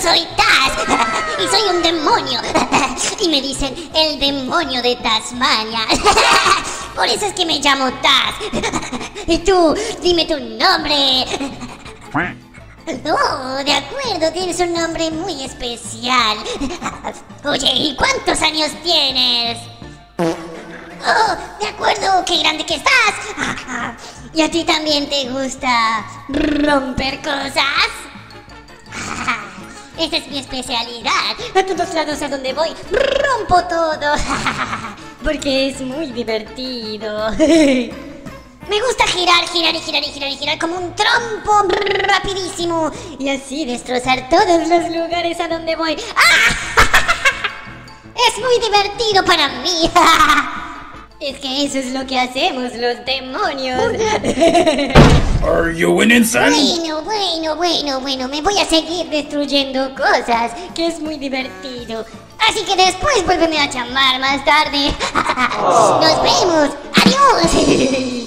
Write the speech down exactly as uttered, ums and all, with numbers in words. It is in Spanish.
soy Taz y soy un demonio. Y me dicen el demonio de Tasmania. Por eso es que me llamo Taz. Y tú, dime tu nombre. Oh, de acuerdo, tienes un nombre muy especial. Oye, ¿y cuántos años tienes? Oh, de acuerdo, qué grande que estás. ¿Y a ti también te gusta romper cosas? Esa es mi especialidad. A todos lados a donde voy, rompo todo. Porque es muy divertido. Me gusta girar, girar y girar y girar y girar como un trompo rapidísimo. Y así destrozar todos los lugares a donde voy. Es muy divertido para mí. Es que eso es lo que hacemos los demonios. Are you winning, son? Bueno, bueno, bueno, bueno, me voy a seguir destruyendo cosas, que es muy divertido. Así que después vuélveme a llamar más tarde. Nos vemos. Adiós.